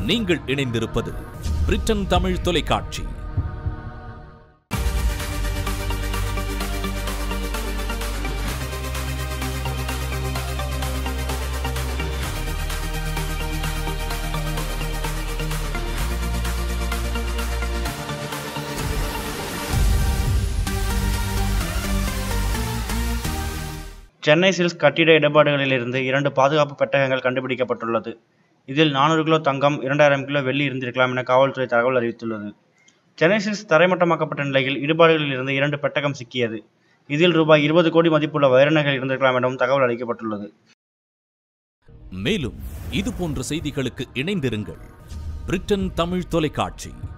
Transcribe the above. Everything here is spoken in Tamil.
நீங்கள் இணைந்திருப்பது பிரிட்டன் தமிழ் தொலைக்காட்சி. சென்னை சில்க்ஸ் கட்டிட இடபாடுகளிலிருந்து 2 பாதுகாப்பு பெட்டகங்கள் கண்டுபிடிக்கப்பட்டுள்ளது. இதில் 400 கிலோ தங்கம், 2000 கிலோ வெள்ளி இருந்திருக்கலாம் என காவல்துறை தகவல் அறிவித்துள்ளது. சென்னை சில்க்ஸ் தரைமட்டமாக்கப்பட்ட நிலையில் இடுபாடுகளில் இருந்து 2 பெட்டகம் சிக்கியது. இதில் ரூபாய் 20 கோடி மதிப்புள்ள வைர நகைகள் இருந்திருக்கலாம் எனவும் தகவல் அளிக்கப்பட்டுள்ளது. மேலும் இது போன்ற செய்திகளுக்கு இணைந்திருங்கள். பிரிட்டன் தமிழ் தொலைக்காட்சி.